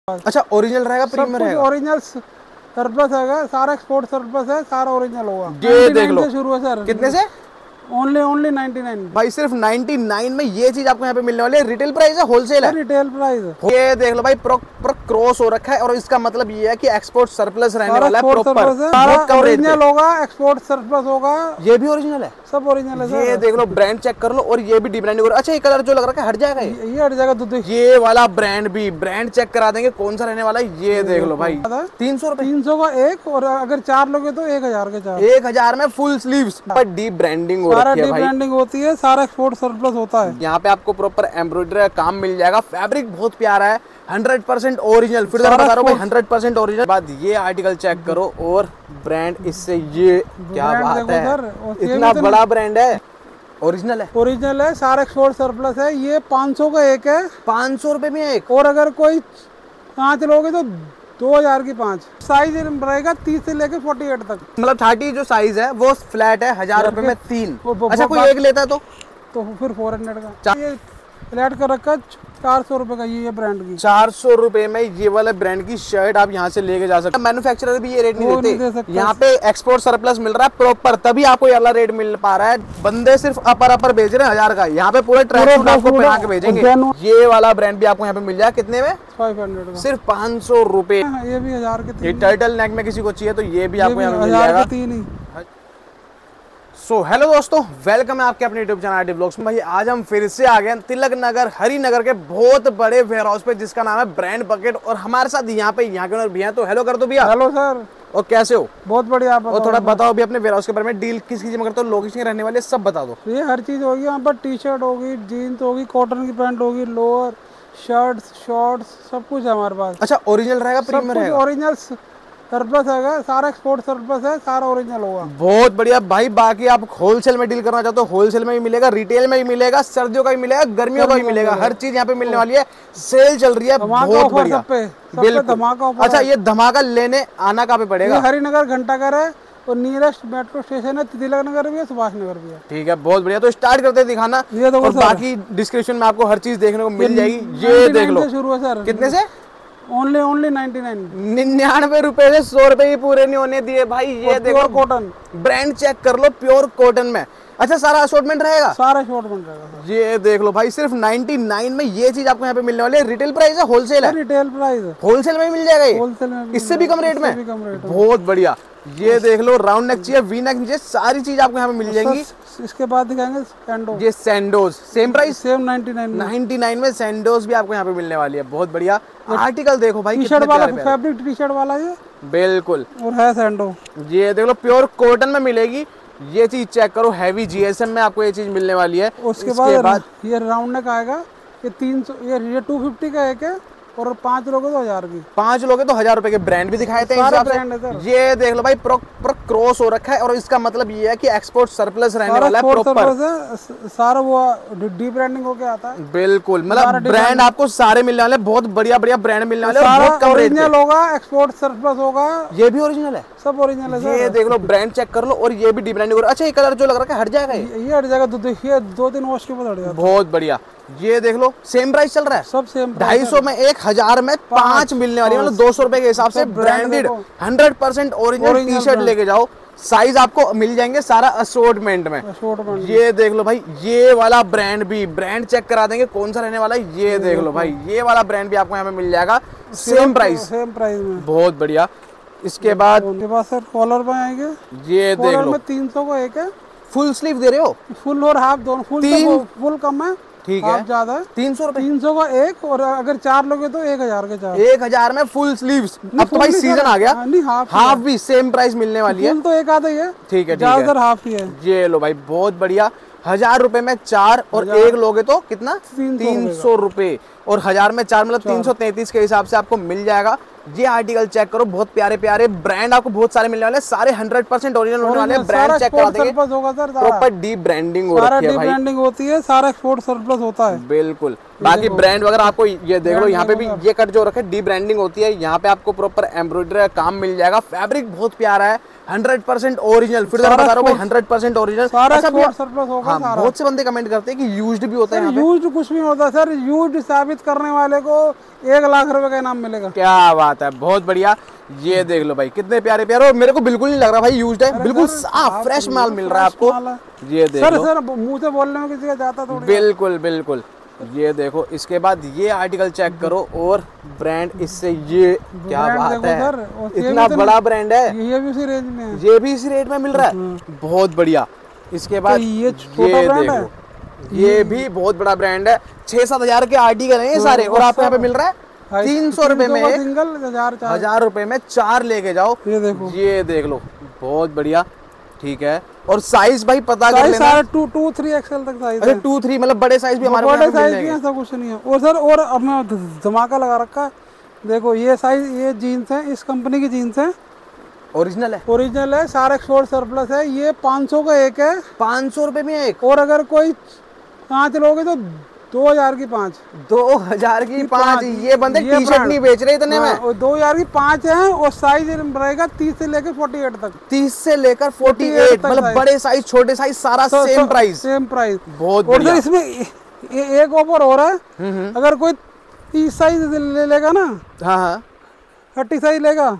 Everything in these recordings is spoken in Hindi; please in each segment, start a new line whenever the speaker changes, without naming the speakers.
अच्छा ओरिजिनल रहेगा, प्रीमियम रहेगा?
ओरिजिनल सरप्लस है, सारा एक्सपोर्ट सरप्लस है, सारा ओरिजिनल होगा।
ये देख लो,
से शुरू है सर।
कितने से?
ओनली 99
भाई सिर्फ 99 में ये चीज आपको यहाँ पे मिलने वाली है। रिटेल प्राइस है, होलसेल है?
Retail price.
ये देख लो भाई, प्रॉपर क्रॉस हो रखा है और इसका मतलब ये है कि एक्सपोर्ट सरप्लस रहने वाला है। प्रॉपर
ओरिजिनल होगा, एक्सपोर्ट सरप्लस होगा।
ये भी ओरिजिनल है,
सब ओरिजिनल है।
ये देख लो, ब्रांड चेक कर लो। और ये भी डी ब्रांडिंग। अच्छा ये कलर जो लग रहा है हट जाएगा?
ये हट जाएगा।
ये वाला ब्रांड भी, ब्रांड चेक करा देंगे कौन सा रहने वाला है। ये देख लो भाई, 300 रुपए।
300 का एक, और अगर 4 लोगे तो 1000 के 4।
1000 में फुल स्लीव्स, डी ब्रांडिंग हो रखी है भाई।
ब्रांडिंग होती है, सारा एक्सपोर्ट सरप्लस होता है।
यहाँ पे आपको प्रॉपर एम्ब्रॉयडरी का काम मिल जाएगा। फैब्रिक बहुत प्यारा है, 100% ओरिजिनल। फिर बता रहा हूँ भाई 100% ओरिजिनल। बाद ये आर्टिकल चेक करो और ब्रांड इससे, ये क्या बात है, इतना बड़ा ब्रांड है। ओरिजिनल है,
ओरिजिनल है, सारा एक्सपोर्ट सरप्लस है। ये 500 का एक है।
500 रुपए में एक।
और अगर कोई 5 लोगे तो 2000 की 5। साइज रहेगा 30 से लेके 48 तक।
मतलब 30 जो साइज है वो फ्लैट है, 1000 रुपए में 3। अच्छा कोई एक लेता तो
फिर 400 का। ये फ्लैट कर रखा 400 रुपए का। ये ब्रांड की
400 रुपए में ये वाला ब्रांड की शर्ट आप यहाँ से लेके जा सकते हैं। मैन्युफैक्चरर भी ये रेट नहीं देते। यहाँ पे एक्सपोर्ट सरप्लस मिल रहा है प्रॉपर, तभी आपको ये वाला रेट मिल पा रहा है। बंदे सिर्फ अपर भेज रहे हैं 1000 का, यहाँ पे पूरे ट्रैक सूट आपको पहना के भेजेंगे। ये वाला ब्रांड भी आपको यहाँ पे मिल जाएगा। कितने में?
500 का।
सिर्फ 500 रुपए।
ये भी 1000 के 3।
ये टर्टल नेक में किसी को चाहिए तो ये भी आपको यहाँ पे मिल जाएगा।
3
सो हेलो दोस्तों, वेलकम है आपके अपने यूट्यूब चैनल आरडी व्लॉग्स में। भाई आज हम फिर से आ गए तिलक नगर हरिनगर के बहुत बड़े वेयर हाउस पे, जिसका नाम है ब्रांड बकेट। और हमारे साथ यहाँ पे यहाँ के ओनर भैया, तो हेलो कर दो भैया।
Hello sir.
और कैसे हो?
बहुत बढ़िया। आप
और थोड़ा बताओ भी अपने वेयर हाउस के बारे में, डील किस चीज में करते हो, लोकेशन रहने वाले सब बता दो।
ये हर चीज होगी यहाँ पर। टी शर्ट होगी, जीन्स होगी, कॉटन की पैंट होगी, लोअर, शर्ट्स, शॉर्ट्स, सब कुछ है हमारे पास।
अच्छा ओरिजिनल रहेगा, प्रीमियम रहेगा?
ओरिजिनल सरप्लस है, सारा एक्सपोर्ट सरप्लस है, सारा ओरिजिनल होगा।
बहुत बढ़िया भाई। बाकी आप होलसेल में डील करना चाहते हो, होलसेल में भी मिलेगा, रिटेल में भी मिलेगा, सर्दियों का भी मिलेगा, गर्मियों का भी मिलेगा। हर चीज यहाँ पे मिलने वाली है। सेल चल रही है बहुत बढ़िया, बिल्कुल। अच्छा ये धमाका लेने आना कहाँ पे पड़ेगा?
हरिनगर घंटाघर है और नियरेस्ट मेट्रो स्टेशन है तिलक नगर भी है, सुभाष नगर भी है।
ठीक है, बहुत बढ़िया। तो स्टार्ट करते हैं दिखाना। और बाकी डिस्क्रिप्शन में आपको हर चीज देखने को मिल जाएगी। ये देख लो,
शुरू है सर।
कितने से?
ओनली 99।
99 रुपए से 100 रुपए ही पूरे नहीं होने दिए भाई। ये देखो
कॉटन,
ब्रांड चेक कर लो, प्योर कॉटन में। अच्छा सारा असॉर्टमेंट रहेगा?
सारा असॉर्टमेंट रहेगा।
ये देख लो भाई, सिर्फ 99 में ये चीज आपको यहाँ पे मिलने वाली है। रिटेल प्राइस है, होलसेल है?
रिटेल प्राइस है।
होलसेल में मिल जाएगा ये?
होलसेल में
इससे भी कम रेट में? बहुत बढ़िया। ये देख लो, राउंड नेक चाहिए, वी नेक चाहिए, सारी चीज आपको यहाँ पे मिल जाएंगी।
इसके बाद दिखाएंगे सैंडो।
ये सैंडोज सेम प्राइस?
सेम 99
में सैंडोज भी आपको यहाँ पे मिलने वाली है। बहुत बढ़िया। आर्टिकल देखो भाई,
टी शर्ट वाला, फैब्रिक टी शर्ट वाला ये,
बिल्कुल।
और है सैंडो।
ये देख लो, प्योर कॉटन में मिलेगी। ये चीज चेक करो, हैवी जीएसएम में आपको ये चीज मिलने वाली है।
उसके बाद ये राउंड नेक आएगा। ये 300, ये 250 का एक है, और 5 लोगे तो 1000 की।
5 लोगे तो 1000 रुपए के। ब्रांड भी दिखाए थे ये देख लो भाई, प्रॉपर क्रॉस हो रखा है और इसका मतलब ये है कि एक्सपोर्ट सरप्लस रहने वाला है। प्रॉपर
सारा वो डी ब्रांडिंग होके आता है।
बिल्कुल, मतलब ब्रांड आपको सारे मिलने वाले, बहुत बढ़िया बढ़िया ब्रांड मिलने वाले, बहुत कम रेट
ओरिजिनल होगा, एक्सपोर्ट सरप्लस होगा।
ये भी ओरिजिनल है,
सब ओरिजिनल है।
ये देख लो, ब्रांड चेक कर लो। और ये भी डी ब्रांडिंग। अच्छा ये कलर जो लग रहा है हट जाएगा?
ये हट जाएगा। देखिए 2-3 वॉश के बाद हट जाएगा।
बहुत बढ़िया। ये देख लो, सेम प्राइस चल रहा है?
सब सेम।
250 में 1, 1000 में 5 मिलने वाली है। मतलब 200 रुपए के हिसाब से ब्रांडेड 100% ओरिजिनल टी शर्ट लेके जाओ। साइज आपको मिल जाएंगे सारा असॉर्टमेंट में। ये देख लो भाई, ये वाला ब्रांड भी, ब्रांड चेक करा देंगे कौन सा रहने वाला है। ये देख लो भाई, ये वाला ब्रांड भी आपको यहाँ पे मिल जाएगा सेम प्राइस
में।
बहुत बढ़िया। इसके बाद
सर कॉलर में आएंगे।
ये देख लो,
300 को एक है।
फुल स्लीव दे रहे हो?
फुल और हाफ दोनों। फुल कम है,
ठीक है,
ज्यादा है।
300 रुपए।
300 का एक, और अगर 4 लोगे तो 1000 के 4।
1000 में फुल स्लीव्स। अब तो भाई सीजन आ गया।
नहीं,
हाफ भी सेम प्राइस मिलने वाली है।
फुल तो एक आधा ही है।
ठीक है,
ज्यादातर हाफ ही है।
ये लो भाई, बहुत बढ़िया। 1000 रुपए में 4 और एक लोगे तो कितना? 300 रुपए। और 1000 में 4 मतलब 333 के हिसाब से आपको मिल जाएगा। ये आर्टिकल चेक करो, बहुत प्यारे प्यारे ब्रांड आपको बहुत सारे मिलने वाले, सारे 100% ओरिजिनल होने वाले। ब्रांड चेक करा देंगे, प्रॉपर डी ब्रांडिंग हो रखी है भाई।
ब्रांडिंग होती है, सारा एक्सपोर्ट सरप्लस होता है।
बिल्कुल। बाकी ब्रांड वगैरह आपको ये देख लो, यहाँ पे भी ये कट जो रखे डी ब्रांडिंग होती है। यहाँ पे आपको प्रॉपर एम्ब्रॉयडरी का काम मिल जाएगा। फैब्रिक बहुत प्यारा है, 100% ओरिजिनल। फिर बता रहा हूँ भाई 100% ओरिजिनल।
सारा एक्सपोर्ट सरप्लस होगा सारा।
बहुत से बंदे कमेंट करते हैं कि यूज्ड भी होता है।
यूज्ड कुछ नहीं होता सर, यूज्ड साबित करने वाले को 1 लाख रुपए का इनाम मिलेगा।
क्या बात है, बहुत बढ़िया। ये देख लो भाई कितने प्यारे प्यारे, और मेरे को बिल्कुल नहीं लग रहा भाई यूज्ड है, बिल्कुल साफ फ्रेश माल मिल रहा है आपको। ये देख लो
सर मुंह से बोलने में किसी का जाता थोड़ी।
बिल्कुल बिल्कुल। ये देखो इसके बाद ये आर्टिकल चेक करो, और ब्रांड इससे ये क्या बात है सर, इतना बड़ा ब्रांड है।
ये भी उसी रेंज में है,
ये भी इसी रेट में मिल रहा है, बहुत बढ़िया। इसके बाद
ये छोटा ब्रांड है,
ये भी बहुत बड़ा ब्रांड है। 6-7 हजार के आर्टिकल हैं ये सारे, और आपको यहाँ पे मिल रहा है 300 रुपए में एक,
सिंगल 1000
रुपए में 4 लेके जाओ।
ये देखो,
ये देख लो बहुत बढ़िया। ठीक है, और साइज भाई पता कर लेना,
सारे 2-3 एक्सएल तक साइज है।
2-3 मतलब बड़े साइज भी हमारे
बड़े साइज भी ऐसा कुछ नहीं है। और सर और अब मैं धमाका लगा रखा है, देखो ये साइज, ये जीन्स है, इस कंपनी की जीन्स है,
ओरिजिनल है,
ओरिजिनल है, सारा एक्सपोर्ट सरप्लस है। ये 500 का एक है,
500 रुपए में एक,
और अगर कोई 5 लोगे तो 2000 की 5,
2000 की 5। ये बंदे टी शर्ट नहीं बेच रहे इतने में,
2000 की 5 है, और साइज रहेगा 30 से लेकर 48 तक।
30 से लेकर 48 मतलब बड़े साइज छोटे साइज सारा सेम प्राइस,
सेम प्राइस।
बहुत
और सर इसमें एक ऑफर हो रहा है, अगर कोई 30 साइज ले लेगा ना,
हाँ
30 साइज लेगा,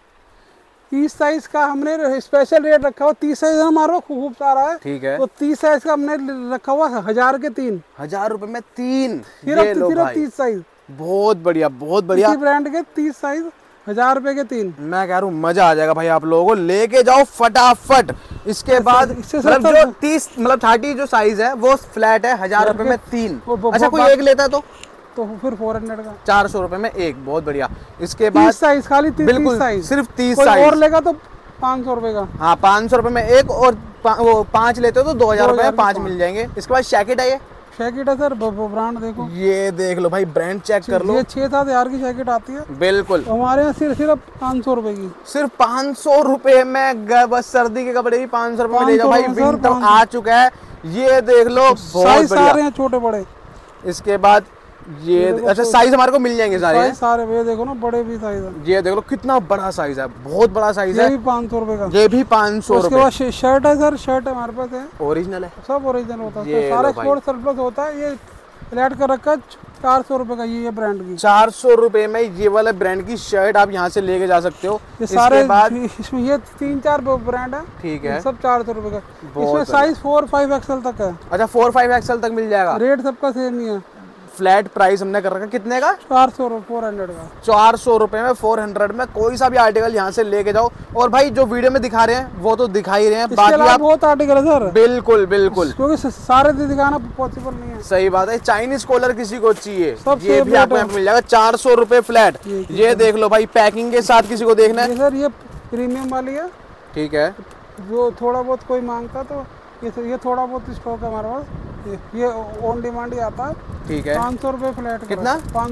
30 साइज का हमने स्पेशल रेट रखा हुआ। 30 साइज हमारे पास खूब सारा है,
ठीक है,
तो 30 साइज का हमने रखा हुआ 1000 के 3,
1000 रुपए में 3।
सिर्फ 30 साइज,
बहुत बढ़िया बहुत बढ़िया।
इसी ब्रांड के 30 साइज 1000 रुपए के 3।
मैं कह रहा हूँ मजा आ जाएगा भाई, आप लोगों को लेके जाओ फटाफट। इसके बाद मतलब जो 30 मतलब 30 जो साइज है वो फ्लैट है 1000 रुपए में 3। अच्छा कोई एक लेता है तो
फिर 400 का
400 रुपए में एक, बहुत बढ़िया। इसके बाद
30 साइज, खाली 30 साइज,
सिर्फ 30
कोई
साइज
और लेगा तो 500 रुपए का।
हाँ 500 रुपए में एक, और वो 5 लेते हो तो 2000 रुपए में 5 मिल जाएंगे। इसके बाद जैकेट है, ये
जैकेट है सर, ब्रांड देखो,
ये देख लो भाई, ब्रांड चेक कर लो।
ये 6-7 हजार की जैकेट आती है,
बिल्कुल।
हमारे यहाँ सिर्फ 500 रुपए की,
सिर्फ 500 रुपए में बस सर्दी के कपड़े भी 500 रुपए में ले जाओ भाई। विंटर आ चुका है, ये देख लो बहुत बढ़िया,
सारे हैं छोटे बड़े।
इसके बाद ये अच्छा साइज हमारे को मिल जाएंगे सारे,
ये देखो ना, बड़े भी साइज है।
ये देख लो कितना बड़ा साइज है, बहुत बड़ा साइज है।
ये भी 500 रुपए का,
ये भी 500 रुपए।
उसके बाद शर्ट है सर, शर्ट हमारे पास है,
ओरिजिनल है,
सब ओरिजिनल होता है, सारा एक्सपोर्ट सरप्लस होता है। ये फ्लैट कर रखा है 400 रुपए का, ये ब्रांड की
400 रुपए में ये वाला ब्रांड की शर्ट आप यहाँ से लेके जा सकते हो।
ये सारे इसमें ये 3-4 ब्रांड है,
ठीक है,
सब 400 रुपए का। इसमें साइज 4-5 एक्सएल तक है।
अच्छा 4-5 एक्सएल तक मिल जाएगा,
रेट सबका सेम ही है।
फ्लैट प्राइस हमने कर रखा कितने का,
400 का,
400 रुपए में 400 में कोई सा भी आर्टिकल यहाँ से लेके जाओ। और भाई जो वीडियो में दिखा रहे हैं वो तो दिखा ही रहे हैं, बाकी आप
बहुत आर्टिकल है सर,
बिल्कुल बिल्कुल,
क्योंकि सारे दिखाना पॉसिबल नहीं है।
सही बात है। चाइनीज कॉलर किसी को चाहिए, ये भी आपको यहाँ पे मिल जाएगा 400 रुपए फ्लैट। ये देख लो भाई, पैकिंग के साथ किसी को देखना है
सर, ये प्रीमियम वाली है,
ठीक है,
जो थोड़ा बहुत कोई मांगता तो ये थोड़ा बहुत स्टॉक है हमारे पास, ये ऑन डिमांड ही आता है,
ठीक है।
500 रुपए फ्लैट,
कितना,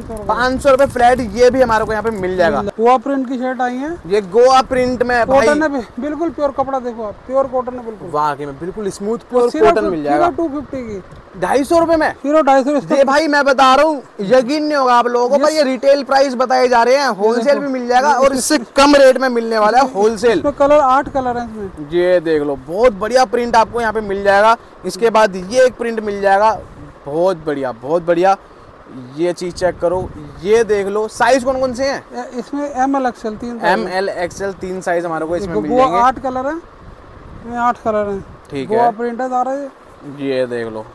500
रुपए फ्लैट। ये भी हमारे को यहाँ पे मिल जाएगा।
गोवा प्रिंट की शर्ट आई है, ये
गोवा प्रिंट में
कॉटन है, बिल्कुल प्योर कपड़ा, देखो आप, प्योर कॉटन है बिल्कुल,
वाकई में बिल्कुल स्मूथ प्योर कॉटन मिल जाएगा।
250 की,
250 रुपए में,
250।
ये भाई मैं बता रहा हूँ, यकीन नहीं होगा आप लोगों को भाई, ये रिटेल प्राइस बताए जा रहे हैं, होलसेल भी मिल जाएगा और इससे कम रेट में मिलने वाला है होलसेल।
कलर 8 कलर है इसमें,
ये देख लो बहुत बढ़िया प्रिंट आपको यहाँ पे मिल जाएगा। इसके बाद ये एक प्रिंट मिल जाएगा, बहुत बढ़िया बहुत बढ़िया। ये चीज चेक करो, ये देख लो साइज कौन कौन से हैं
इसमें, ML XL
3 साइज हमारे को इसमें मिल जाएंगे।
8 कलर है, 8 कलर है,
ठीक है,
गोवा प्रिंट है सारा।
ये देख लो,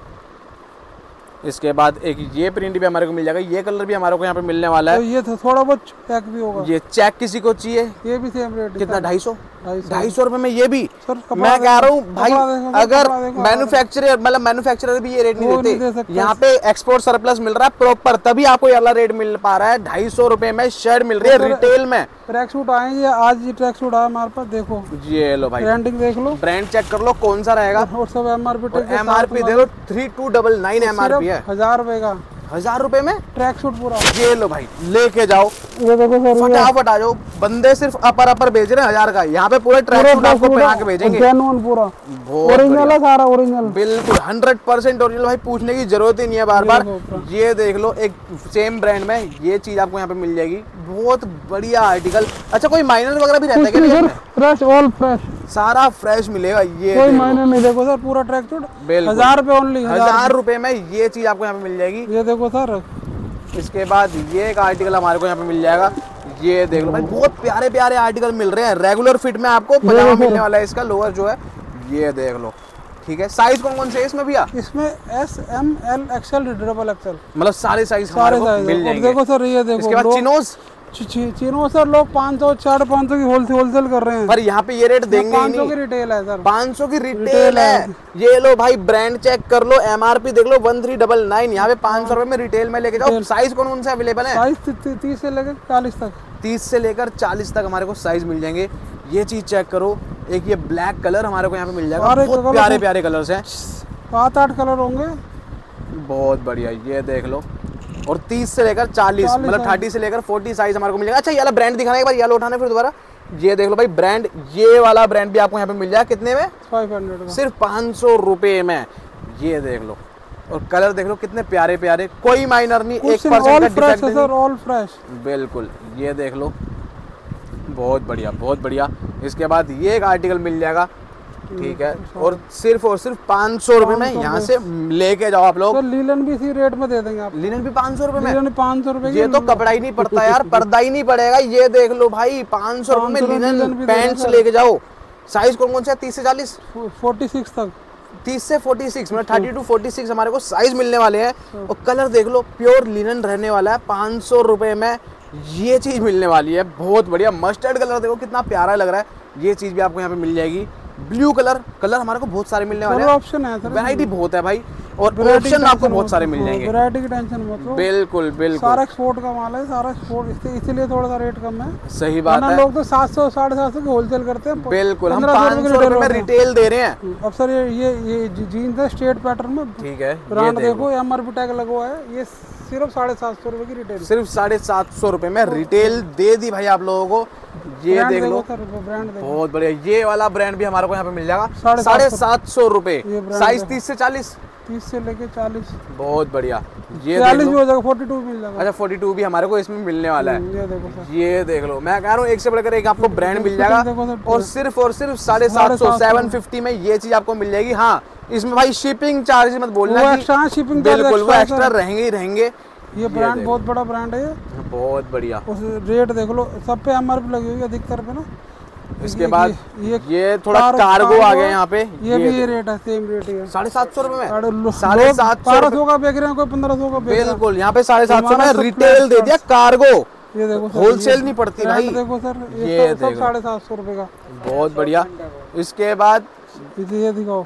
इसके बाद एक ये प्रिंट भी हमारे को मिल जाएगा, ये कलर भी हमारे को यहाँ पे मिलने वाला है।
तो ये थोड़ा बहुत चेक भी होगा,
ये चेक किसी को चाहिए,
ये भी सेम रेट,
कितना, 250 रुपए में ये भी। मैं
कह
रहा हूँ भाई, अगर मैन्युफैक्चरर मतलब मैन्युफैक्चरर भी ये रेट नहीं देते, यहाँ पे एक्सपोर्ट सरप्लस मिल रहा है प्रॉपर, तभी आपको ये वाला रेट मिल पा रहा है। 250 रुपए में शर्ट मिल रही है रिटेल में।
ट्रैक सूट आए, ये आज ये ट्रैक सूट आया हमारे पास, देखो
ये लो भाई,
ब्रांडिंग देख लो,
ब्रांड चेक कर लो कौन सा रहेगा,
और सब
MRP देखो 3299 MRP है,
1000 रुपए का,
1000 रुपए में
ट्रैक सूट पूरा।
ये लो भाई लेके जाओ,
ये देखो सर,
फटाफट आ जाओ। बंदे सिर्फ अपर भेज रहे हैं 1000 का, यहाँ पे पूरे ट्रैक सूट आपको पहना के भेजेंगे,
पूरा ओरिजिनल है सारा, ओरिजिनल बिल्कुल
100% ओरिजिनल भाई, पूछने की जरूरत ही नहीं है बार बार। ये देख लो, एक सेम ब्रांड में ये चीज आपको यहाँ पे मिल जाएगी, बहुत बढ़िया आर्टिकल। अच्छा कोई माइनर वगैरह भी रहता है क्या?
फ्रेश, ऑल फ्रेश,
सारा फ्रेश मिलेगा। ये
कोई मायने नहीं, देखो सर पूरा ट्रैक सूट 1000 रुपए ओनली,
1000 रुपए में ये चीज आपको यहाँ पे मिल जाएगी।
ये देखो सर।
इसके बाद ये एक आर्टिकल हमारे को यहाँ पे मिल जाएगा, ये देख लो भाई, बहुत प्यारे प्यारे आर्टिकल मिल रहे हैं। रेगुलर फिट में आपको पजामा मिलने वाला है, इसका लोअर जो है ये देख लो। ठीक है, साइज कौन कौन से है इसमें भैया?
इसमें S, M, L, XL, double XL,
मतलब सारे साइज
सारे
साइज मिल जाएंगे।
देखो सर, ये देखो।
इसके बाद चिनोस,
चिनो सर लोग 500 550 की होलसेल कर रहे हैं,
पर यहाँ पे ये रेट देंगे ही
500
नहीं।
की रिटेल है सर,
500 की रिटेल है। ये लो भाई, ब्रांड चेक कर लो, MRP देख लो 1399, यहाँ पे 500 रुपए में रिटेल में लेके जाओ। साइज कौन कौन सा अवेलेबल है?
साइज 30 से लेकर 40 तक,
30 से लेकर 40 तक हमारे को साइज मिल जाएंगे। ये चीज चेक करो, एक ये ब्लैक कलर हमारे को यहाँ पे मिल जाएगा, बहुत प्यारे प्यारे कलर्स हैं,
7-8 कलर होंगे,
बहुत बढ़िया। ये देख लो, और 30 से लेकर 40 मतलब 30 से लेकर 40 साइज हमारे को मिलेगा। अच्छा, ये वाला ब्रांड दिखाना एक बार, ये वाला उठाना फिर दोबारा। ये देख लो भाई ब्रांड, ये वाला ब्रांड भी आपको यहाँ पे मिल जाएगा। कितने में?
500
सिर्फ 500 रुपए में। ये देख लो, और कलर देख लो कितने प्यारे प्यारे, कोई माइनर नहीं, 1% का डिफेक्ट नहीं,
ऑल फ्रेश,
बिल्कुल। ये देख लो, बहुत बढ़िया बहुत बढ़िया। इसके बाद ये एक आर्टिकल मिल जाएगा, ठीक है, और सिर्फ 500 रुपए में यहाँ से लेके जाओ आप लोग।
तो लीलन भी इसी रेट में दे देंगे आप,
लिनन भी 500 रुपए में,
लीलन 500 रुपए की,
ये तो कपड़ा ही नहीं पड़ता यार, पर्दा ही नहीं पड़ेगा। ये देख लो भाई, 500 रुपए में लिनन पैंट्स लेके जाओ। साइज कौन कौन सा है? 30 से 40,
46 तक,
30 से 46 मतलब 30 to 46 हमारे को साइज मिलने वाले हैं। और कलर देख लो, प्योर लिनन रहने वाला है। 500 रुपए में ये चीज मिलने वाली है, बहुत बढ़िया। मस्टर्ड कलर देखो कितना प्यारा लग रहा है, ये चीज भी आपको यहाँ पे मिल जाएगी। ब्लू कलर हमारे को बहुत सारे मिलने वाले हैं,
ऑप्शन है सर,
वैरायटी बहुत है भाई, और ऑप्शन आपको बहुत सारे मिल जाएंगे।
वैरायटी की टेंशन मत लो,
बिल्कुल बिल्कुल,
सारा एक्सपोर्ट का माल है, सारा एक्सपोर्ट, इसीलिए थोड़ा सा रेट कम है।
सही बात है,
लोग तो 700 750 की होलसेल करते हैं,
बिल्कुल हम 500 रुपए में रिटेल दे रहे हैं।
अब सर ये जीन्स है स्ट्रेट पैटर्न में,
ठीक है,
ब्रांड देखो, MRP टैग लगा हुआ है, ये सिर्फ 750 रुपए की रिटेल,
सिर्फ 750 रुपए में रिटेल दे दी भाई आप लोगों को। ये देख लो,
ब्रांड देखो,
बहुत बढ़िया। ये वाला ब्रांड भी हमारे को यहाँ पे मिल जाएगा 750 रुपए, साइज 30 से 40,
30 से लेके 40,
बहुत बढ़िया। ये
40 भी हो जाएगा, 42 मिल जाएगा।
अच्छा, 42 भी हमारे को इसमें मिलने वाला है।
ये देखो सर,
ये देख लो, मैं कह रहा हूँ एक से बढ़कर एक आपको ब्रांड मिल जाएगा, और सिर्फ 750 750 में ये चीज आपको मिल जाएगी। हाँ, इसमें भाई शिपिंग चार्ज मत बोलना,
एक्स्ट्रा शिपिंग,
बिल्कुल वो एक्स्ट्रा रहेंगे ही रहेंगे।
ये ब्रांड बहुत बड़ा ब्रांड है,
बहुत बढ़िया।
उस रेट देख लो, सब पे MRP लगी हुई है अधिकतर पे ना।
इसके बाद ये थोड़ा कार्गो आ गया यहाँ पे,
ये भी ये रेट है, सेम रेट है,
750 रुपए में,
1200 का बेच रहे हैं, कोई 1500 का बेच रहा है।
बिल्कुल, यहाँ पे 750 में रिटेल दे दिया कार्गो,
ये देखो
होलसेल नहीं पड़ती भाई।
देखो सर,
ये
सब 750 रुपए का,
बहुत बढ़िया। इसके बाद
ये दिखाओ,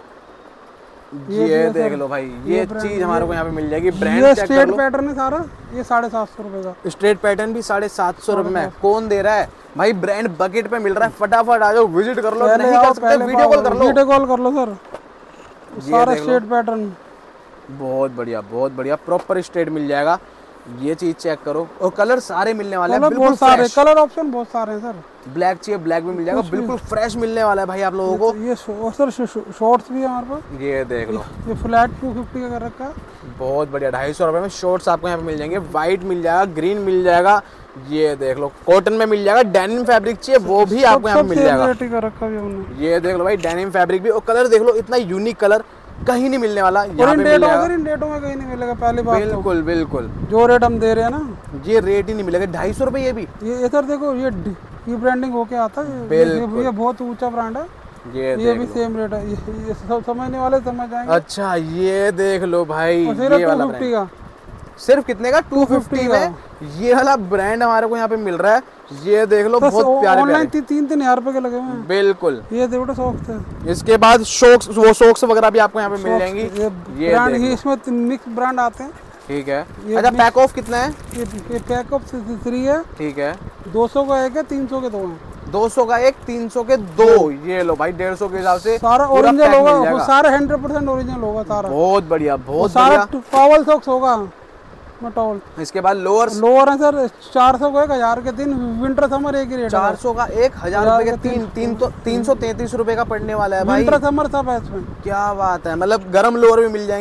ये देख लो भाई, ये चीज हमारे को यहाँ पे मिल जाएगी। ब्रांड
ये
चेक कर
स्ट्रेट
लो,
पैटर्न है सारा, ये 750 रुपए का,
स्ट्रेट पैटर्न भी 750 रुपए में। कौन दे रहा है भाई? ब्रांड बकेट पे मिल रहा है, फटाफट आ जाओ, विजिट कर लो, नहीं कर सकते वीडियो कॉल कर लो,
वीडियो कॉल कर लो सर। सारा स्ट्रेट पैटर्न,
बहुत बढ़िया बहुत बढ़िया, प्रॉपर स्ट्रेट मिल जाएगा। ये चीज चेक करो, और कलर सारे मिलने वाले हैं, बिल्कुल
सारे कलर ऑप्शन बहुत सारे हैं सर।
ब्लैक चाहिए ब्लैक भी मिल जाएगा, बिल्कुल फ्रेश मिलने वाला है भाई आप लोगों को।
ये सर शॉर्ट्स भी है हमारे पास,
ये देख लो,
ये फ्लैट 250 का कर रखा है,
बहुत बढ़िया। 250 रुपए में शॉर्ट्स आपको यहाँ पे मिल जाएंगे, व्हाइट मिल जाएगा, ग्रीन मिल जाएगा। ये देख लो, कॉटन में मिल जाएगा, डेनिम फैब्रिक चाहिए वो भी आपको यहाँ पे मिल जाएगा। ये देख लो भाई, डेनिम फैब्रिक भी, और कलर देख लो, इतना यूनिक कलर कहीं नहीं मिलने वाला, यहाँ पे मिल जाएगा।
इन डेटों में कहीं नहीं मिलेगा, पहली बात।
बिल्कुल बिल्कुल,
जो रेट हम दे रहे हैं ना,
ये रेट ही नहीं मिलेगा। 250 रुपए ये भी,
ये सर देखो, ये ब्रांडिंग होके आता है, ये बहुत ऊंचा ब्रांड है। ये भी सेम रेट है, ये सब समझने वाले समझ जाएंगे।
अच्छा, ये देख लो भाई, ये वाला
250 का,
सिर्फ कितने का? 250 में ये वाला ब्रांड हमारे को यहाँ पे मिल रहा है। ये देख लो, बहुत प्यारे
ऑनलाइन 3-3 हजार रुपए के लगे हुए हैं,
बिल्कुल।
ये देखो सॉक्स है।
इसके बाद शॉक्स, वो सॉक्स वगैरह भी आपको यहाँ पे मिल जाएंगी।
ये ब्रांड, ये इसमें मिक्स ब्रांड आते हैं,
ठीक है। अच्छा, पैक ऑफ कितना है?
ये पैक ऑफ 3 है,
ठीक है।
200 का एक है, 300 के 2 हैं।
200 का एक, 300 के 2। ये लो भाई, 150 के हिसाब से
सारा ओरिजिनल होगा, वो सारा 100% ओरिजिनल होगा सारा।
बहुत बढ़िया बहुत
बढ़िया। टॉवल सॉक्स होगा, टॉवल।
इसके बाद लोअर
है सर, 400 का 1000 के 3, विंटर समर एक ही रेट है।
400 का 1000 रुपए के 3, तो 333 रुपए का पड़ने वाला है भाई।
विंटर समर सब है इसमें।
क्या बात है, मतलब गर्म लोअर भी मिल जाएंगे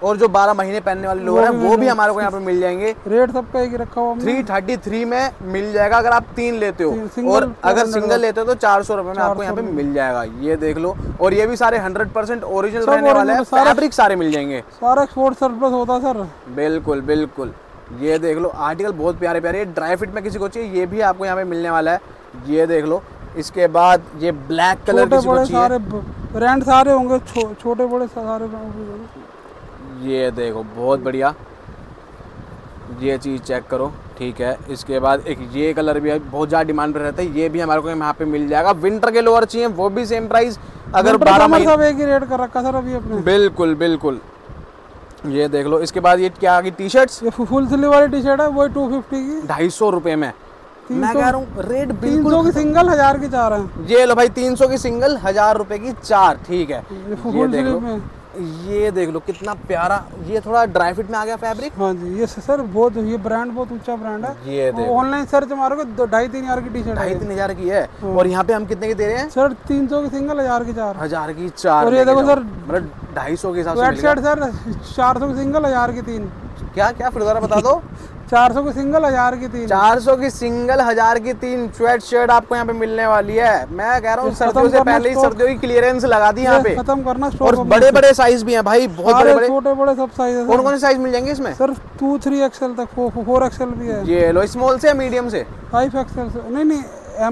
और जो 12 महीने पहनने वाले लोग हैं वो भी हमारे को यहाँ पे मिल जाएंगे।
रेट सबका एक ही रखा हुआ
333 में मिल जाएगा अगर आप 3 लेते हो, और अगर सिंगल लेते हो तो 400 रुपए में आपको यहाँ पे मिल जाएगा। ये देख लो, और ये भी सारे 100% ओरिजिनल रहने वाले हैं, फैब्रिक सारे मिल जाएंगे,
सारा एक्सपोर्ट सरप्लस होता है सर।
बिल्कुल बिल्कुल। ये देख लो आर्टिकल बहुत प्यारे प्यारे, ड्राई फिट में किसी को चाहिए ये भी आपको यहाँ पे मिलने वाला है। ये देख लो, इसके बाद ये ब्लैक कलर किसी को चाहिए,
सारे ब्रांड सारे होंगे, छोटे बड़े सारे।
ये देखो बहुत बढ़िया, ये चीज़ चेक करो, ठीक है। इसके बाद एक ये कलर भी है, बहुत ज़्यादा डिमांड पे रहता है, ये भी हमारे को यहाँ पे मिल जाएगा। विंटर के लोअर चाहिए वो भी सेम प्राइस, अगर 12 महीने
सब एक ही रेट कर रखा सर अभी अपने।
बिल्कुल बिल्कुल। ये देख लो, इसके बाद ये क्या आ गई टी शर्ट्स,
ये फुल स्लीव वाली टी शर्ट है, वही 250 की,
250 रुपए में। मैं कह रहा हूँ रेट बिल्कुल
300 की सिंगल 1000 की 4 है।
ये लो भाई 300 की सिंगल 1000 रुपए की 4, ठीक है। ये देख लो, ये देख लो कितना प्यारा, ये थोड़ा ड्राई फिट में आ गया फैब्रिक।
हाँ जी, ये सर बहुत, ये ब्रांड बहुत ऊंचा ब्रांड है।
ये देखो
ऑनलाइन सर्च मारोगे 2,500-3 हजार की टी शर्ट,
2,500-3 हजार की है। और यहाँ पे हम कितने की दे रहे हैं
सर? 300 की सिंगल 1000 की 4,
1000 की 4।
और ये देखो सर,
मतलब 250 के हिसाब से
शर्ट सर 400 की सिंगल 1000 की 3।
क्या क्या फिर दोबारा बता दो।
400 की सिंगल 1000 की 3,
400 की सिंगल 1000 की 3 स्वेट शर्ट आपको यहाँ पे मिलने वाली है। मैं कह रहा हूँ सर्दियों से पहले ही सर्दियों की क्लियरेंस लगा दी यहाँ पे,
खत्म करना।
और बड़े बड़े साइज भी हैं भाई, बहुत बड़े बड़े,
छोटे बड़े सब साइज है।
कौन कौन से साइज मिल जाएंगे इसमें
सर? 2-3 XL तक, 4 XL भी है।
ये लो, स्मॉल से मीडियम से,
5 XL से, नहीं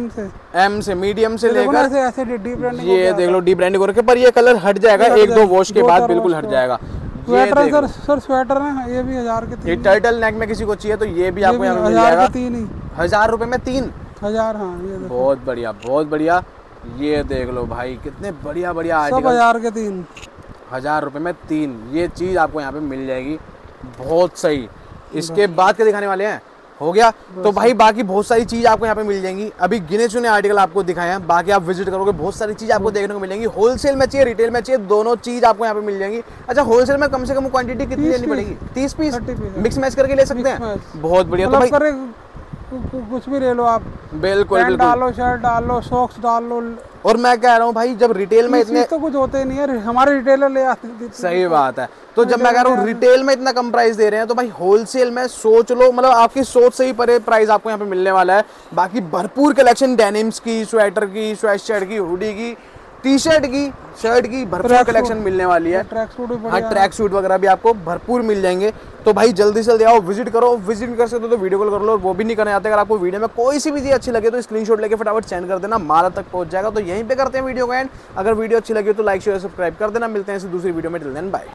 एम से मीडियम से लेकर
ऐसे डीप ब्रांडिंग।
ये देख लो, डीप ब्रांडिंग करके, पर ये कलर हट जाएगा 1-2 वॉश के बाद, बिल्कुल हट जाएगा।
स्वेटर सर स्वेटर है, ये भी 1000 के 3।
ये टर्टल नेक में किसी को चाहिए तो ये भी आपको यहाँ पे मिल जाएगा 1000 रुपए में 3
1000। हाँ ये
बहुत बढ़िया बहुत बढ़िया। ये देख लो भाई कितने बढ़िया बढ़िया आर्टिकल,
1000 के 3,
1000 रुपए में 3। ये चीज़ आपको यहाँ पे मिल जाएगी, बहुत सही। इसके बाद क्या दिखाने वाले हैं? हो गया। तो भाई बाकी बहुत सारी चीज आपको यहाँ पे मिल जाएंगी, अभी गिने चुने आर्टिकल आपको दिखाए हैं, बाकी आप विजिट करोगे बहुत सारी चीज आपको देखने को मिलेंगी। होलसेल में चाहिए, रिटेल में चाहिए, दोनों चीज आपको यहाँ पे मिल जाएंगी। अच्छा, होलसेल में कम से कम क्वांटिटी कितनी लेनी पड़ेगी? 30 पीस मिक्स मैच करके ले सकते हैं, बहुत बढ़िया। तो भाई
कुछ भी ले लो आप,
बिल्कुल बिल्कुल,
डालो, शर्ट डालो, सॉक्स डालो।
और मैं कह रहा हूँ भाई जब रिटेल में इतने
तो कुछ होते नहीं है, हमारे रिटेलर ले आते हैं।
सही बात है। तो जब मैं कह रहा हूँ रिटेल में इतना कम प्राइस दे रहे हैं, तो भाई होलसेल में सोच लो, मतलब आपकी सोच से ही परे प्राइस आपको यहाँ पे मिलने वाला है। बाकी भरपूर कलेक्शन, डेनिम्स की, स्वेटर की, स्वेट शर्ट की, हुडी की, टी शर्ट की, शर्ट की भरपूर कलेक्शन मिलने वाली है। हाँ, ट्रैक सूट वगैरह भी आपको भरपूर मिल जाएंगे। तो भाई जल्दी से जल्दी आओ, विजिट करो। विजिट कर सकते हो तो वीडियो कॉल कर लो, और वो भी नहीं करने आते, अगर आपको वीडियो में कोई सी भी चीज अच्छी लगे तो स्क्रीनशॉट लेके फटाफट सेंड कर देना, माला तक पहुंच जाएगा। तो यहीं पे करते हैं वीडियो को एंड। अगर वीडियो अच्छी लगी तो लाइक शेयर सब्सक्राइब कर देना। मिलते हैं इसी दूसरी वीडियो में, टिल देन बाय।